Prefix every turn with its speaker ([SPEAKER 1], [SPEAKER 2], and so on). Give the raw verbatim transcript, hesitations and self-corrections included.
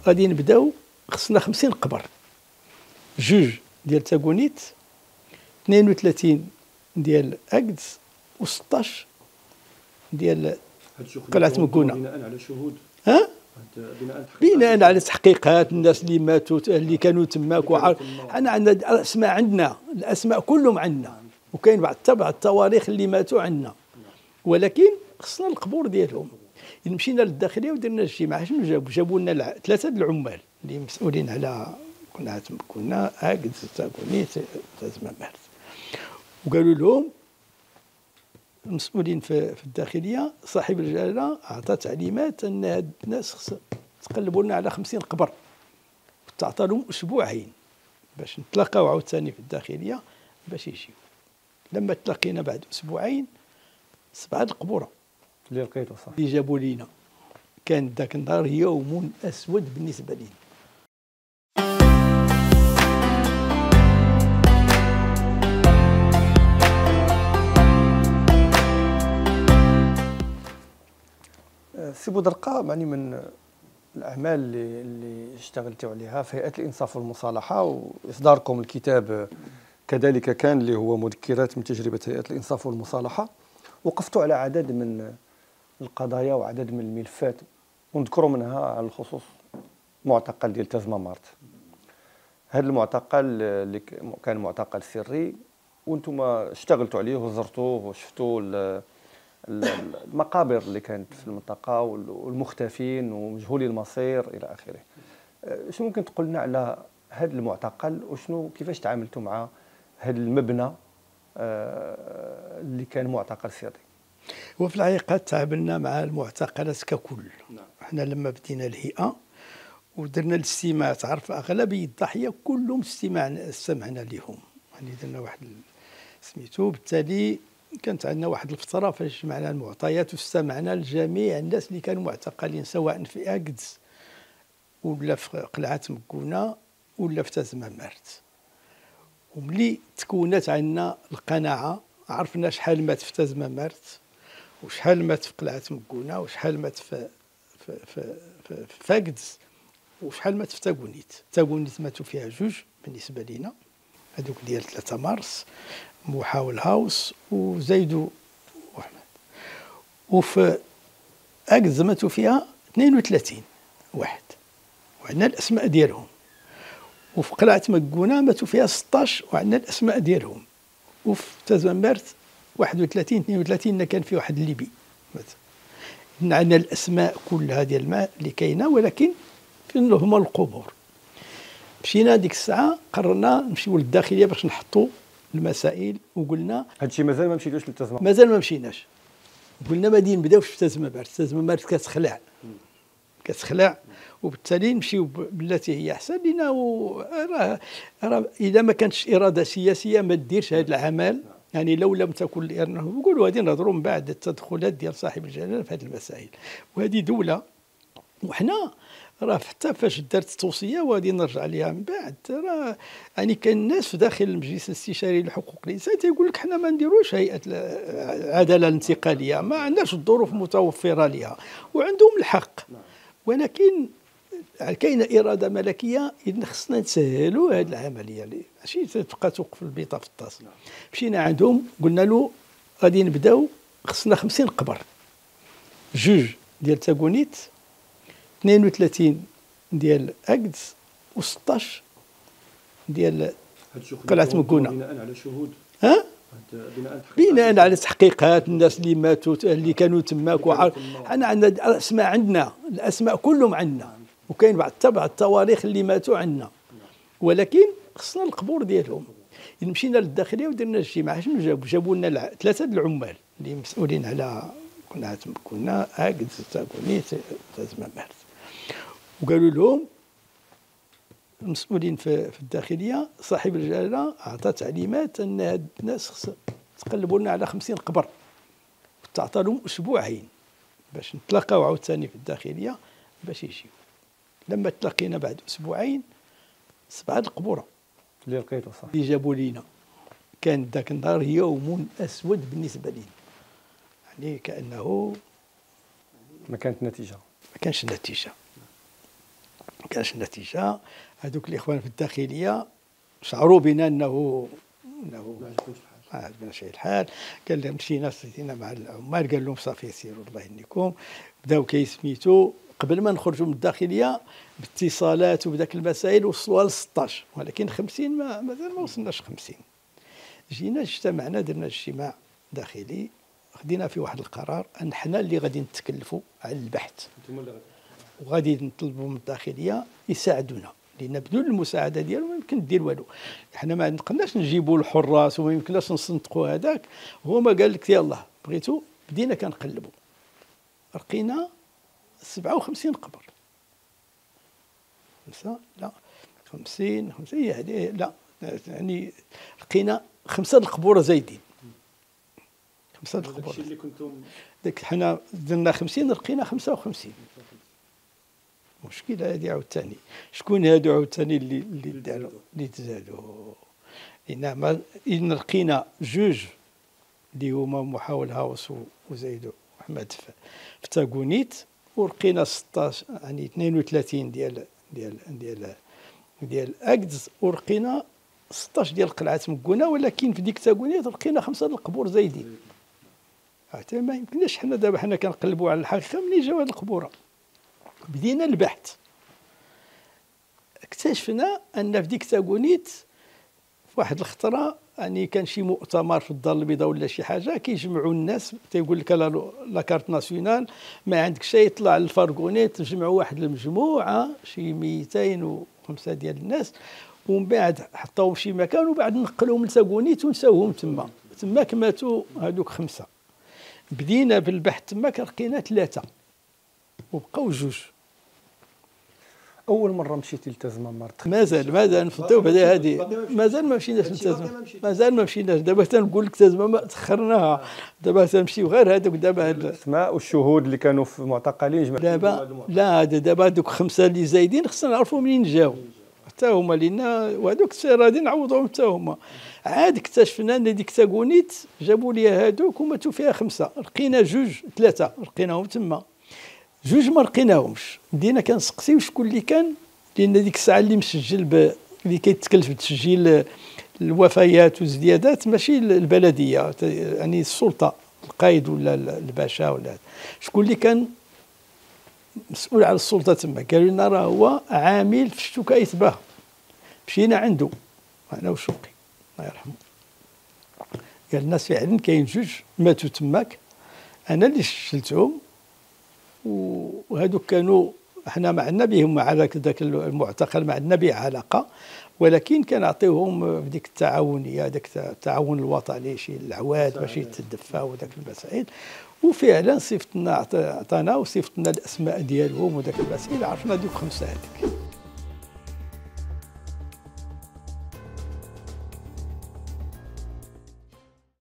[SPEAKER 1] غادي نبداو، خصنا خمسين قبر، جوج ديال تاكونيت، اثنين وثلاثين ديال اكدس، وستطاش ديال قلعة مكونة.
[SPEAKER 2] بناء على شهود؟
[SPEAKER 1] ها؟ بناء على تحقيقات الناس اللي ماتوا اللي كانوا تماك. انا عندنا الاسماء، عندنا الاسماء كلهم عندنا، وكاين بعض تبع التواريخ اللي ماتوا عندنا، ولكن خصنا القبور ديالهم. إذا مشينا للداخليه ودرنا اجتماع، شنو جابوا؟ جابوا لنا ثلاثه د العمال اللي مسؤولين على قلعة مكونة، اكدس، تاكونيت، تازمامارت، وقالوا لهم المسؤولين في, في الداخليه صاحب الجلاله اعطى تعليمات ان هاد الناس خص تقلبوا لنا على خمسين قبر، تعطى لهم اسبوعين باش نتلاقاو عاوتاني في الداخليه باش يجيو. لما تلاقينا بعد اسبوعين سبعه القبوره
[SPEAKER 2] اللي لقيتو صح
[SPEAKER 1] اللي جابوا لينا، كان ذاك النهار يوم اسود بالنسبه لينا.
[SPEAKER 2] سي بودرقة، يعني من الأعمال اللي, اللي اشتغلتوا عليها في هيئة الإنصاف والمصالحة، وإصداركم الكتاب كذلك كان اللي هو مذكرات من تجربة هيئة الإنصاف والمصالحة، وقفتوا على عدد من القضايا وعدد من الملفات، ونذكروا منها على الخصوص معتقل ديال تازمامارت. هذا المعتقل اللي كان معتقل سري، وانتم اشتغلتوا عليه وزرتوه وشفتوا المقابر اللي كانت في المنطقة والمختفين ومجهولي المصير إلى آخره. شنو ممكن تقول لنا على هذا المعتقل، وشنو كيفاش تعاملتوا مع هذا المبنى اللي كان معتقل سري؟
[SPEAKER 1] وفي الحقيقة تعاملنا مع المعتقلات ككل. نعم. احنا لما بدينا الهيئة ودرنا الاستماع، تعرف أغلبية الضحية كلهم استماع استمعنا لهم، يعني درنا واحد سميتو، بالتالي كانت عندنا واحد الفترة فاش جمعنا المعطيات واستمعنا لجميع الناس اللي كانوا معتقلين، سواء في اكدس ولا في قلعة مكونة ولا في تازمامارت. وملي تكونت عندنا القناعة، عرفنا شحال مات في تازمامارت وشحال مات في قلعة مكونة وشحال مات في في في في, في اكدس وشحال مات في تاكونيت. تاكونيت ماتوا فيها جوج بالنسبة لنا، هذوك ديال ثلاثة مارس، موحى والهاوس وزيدو واحمد. وفي اكدس ماتوا فيها اثنين وثلاثين واحد وعندنا الاسماء ديالهم. وفي قلعة مكونة ماتوا فيها ستطاش وعندنا الاسماء ديالهم. وفي تازمامارت واحد وثلاثين اثنين وثلاثين كان في واحد الليبي مات. عندنا الاسماء كلها ديال الماء اللي كاينه، ولكن فين هما القبور. مشينا ديك الساعه قررنا نمشيو للداخليه باش نحطوا المسائل، وقلنا
[SPEAKER 2] هادشي مازال ما مشيتوش للتزمامارت؟
[SPEAKER 1] مازال ما مشيناش. قلنا ما غادي نبداوش في تازمامارت، تازمامارت كتخلع كتخلع وبالتالي نمشيو بالتي هي احسن لنا. وراه راه اذا ما كانتش اراده سياسيه ما ديرش هذا العمل، يعني لو لم تكن الاراده. نقولوا غادي نهضروا من بعد التدخلات ديال صاحب الجلاله في هذه المسائل، وهذه دوله. وحنا راه حتى فاش دارت التوصيه وغادي نرجع ليها من بعد، راه يعني كاين الناس في داخل المجلس الاستشاري لحقوق الانسان تيقول لك حنا ما نديروش هيئه العداله الانتقاليه، ما عندناش الظروف متوفره لها، وعندهم الحق. ولكن كاينه اراده ملكيه، اذا خصنا نسهلوا هذه العمليه، ماشي تبقى توقف البيضه في الطاس. مشينا عندهم قلنا له غادي نبداو، خصنا خمسين قبر، جوج ديال تاكونيت، اثنين وثلاثين ديال اكدس، وستطاش ديال قلعة مكونة.
[SPEAKER 2] بناء على شهود؟
[SPEAKER 1] ها؟ بناء على تحقيقات الناس اللي ماتوا اللي كانوا تماك. انا عندنا الاسماء، عندنا الاسماء كلهم عندنا، وكاين بعض تبع التواريخ اللي ماتوا عندنا، ولكن خصنا القبور ديالهم. إذا مشينا للداخليه ودرنا اجتماع، شنو جابوا؟ جابوا لنا ثلاثه د العمال اللي مسؤولين على قلعة مكونة، اكدس، تاكونيت، تازمامارت، وقالوا لهم المسؤولين في, في الداخليه صاحب الجلاله اعطى تعليمات ان هاد الناس خص تقلبوا لنا على خمسين قبر، تعطى لهم اسبوعين باش نتلاقاو عاوتاني في الداخليه باش يجيو. لما تلاقينا بعد اسبوعين سبعه القبوره
[SPEAKER 2] اللي لقيتو صح
[SPEAKER 1] اللي جابوا لينا، كان ذاك النهار يوم اسود بالنسبه لينا، يعني كانه
[SPEAKER 2] ما كانت نتيجه،
[SPEAKER 1] ما كانش نتيجه. كانش النتيجه. هذوك الاخوان في الداخليه شعروا بنا انه انه ما عجبنا شي الحال. قال لهم مشينا سيدينا مع العمال، قال لهم صافي سيروا الله يهنيكم. بداو كيسميتوا قبل ما نخرجوا من الداخليه باتصالات وبداك المسائل وصلوا ل ستطاش، ولكن خمسين ما مازال ما وصلناش خمسين. جينا اجتمعنا درنا اجتماع داخلي، خدينا فيه واحد القرار ان حنا اللي غادي نتكلفوا على البحث وغادي نطلبوا من الداخليه يساعدونا، لان بدون المساعده ديالهم ما يمكن دير والو. حنا ما نقدرناش نجيبوا الحراس وما يمكنناش نصنطقوا هذاك. هو ما قال لك يلاه بغيتوا. بدينا كنقلبوا، لقينا سبعة وخمسين قبر. خمسة لا خمسين خمسين يعني لا يعني لقينا خمسة القبور زايدين. خمسة القبور
[SPEAKER 2] داكشي اللي كنتم
[SPEAKER 1] داك حنا درنا خمسين لقينا خمسة وخمسين. مشكلة هذه عاوتاني. شكون هادو عاوتاني اللي اللي داروا اللي تزادوا؟ انما ان لقينا جوج اللي هما محاول هاوس وزايدو احمد في تاكونيت، ولقينا ستطاش يعني اثنين وثلاثين ديال ديال ديال ديال اكدز، ولقينا ستطاش ديال قلعه مكونه. ولكن في ديك تاكونيت لقينا خمسه د القبور زايدين. حتى ما يمكنناش حنا دابا حنا كنقلبوا على الحقيقه منين جاو هاد القبوره. بدينا البحث، اكتشفنا ان في ديك تاكونيت في واحد الخطره يعني كان شي مؤتمر في الدار البيضاء ولا شي حاجه، كيجمعوا الناس تيقول لك لا كارت ناسيونال ما عندك شي، يطلع الفارغونيت تجمعوا واحد المجموعه شي مئتين وخمسة ديال الناس، ومن بعد حطوهم في شي مكان وبعد نقلوهم لتاكونيت ونساوهم تما. تماك ماتوا هذوك خمسه. بدينا بالبحث تماك لقينا ثلاثه وبقاو جوج.
[SPEAKER 2] اول مره مشيتي لتزمامار؟
[SPEAKER 1] مازال مازال نفضيو بهذه هذه مازال ما مشيناش لتزمامار، مازال ما مشيناش. دابا تنقول لك تزمامار تاخرناها، دابا تنمشيو غير هذوك. دابا
[SPEAKER 2] الاسماء والشهود اللي كانوا في معتقلين
[SPEAKER 1] دابا لا دابا هذوك خمسه اللي زايدين خصنا نعرفوا منين جاو حتى هما، لان وهذوك غادي نعوضوهم حتى هما. عاد اكتشفنا ان ديك تاكونيت جابوا لي هذوك وماتوا فيها خمسه. لقينا جوج ثلاثه لقيناهم تما، جوج ما لقيناهمش. بدينا كنسقسيو شكون اللي كان، لان ديك الساعه اللي مسجل ب... اللي كيتكلف بتسجيل الوفيات والزيادات ماشي البلديه، يعني السلطه القايد ولا الباشا ولا شكون اللي كان مسؤول على السلطه تما. قالوا لنا راه هو عامل في الشكايه باه. مشينا عنده انا وشوقي الله يرحمه، قال لنا فعلا كاين جوج ماتوا تماك، انا اللي شلتهم، وهذوك كانوا احنا ما عندنا بهم على ذاك المعتقل ما عندنا به علاقه، ولكن كنعطيوهم بديك التعاونيه، داك التعاون الوطني، شي العواد باش يتدفاو وداك المسائل. وفعلا صيفطنا عطانا وصيفطنا الاسماء ديالهم وداك المسائل، عرفنا دوك خمسه هذيك.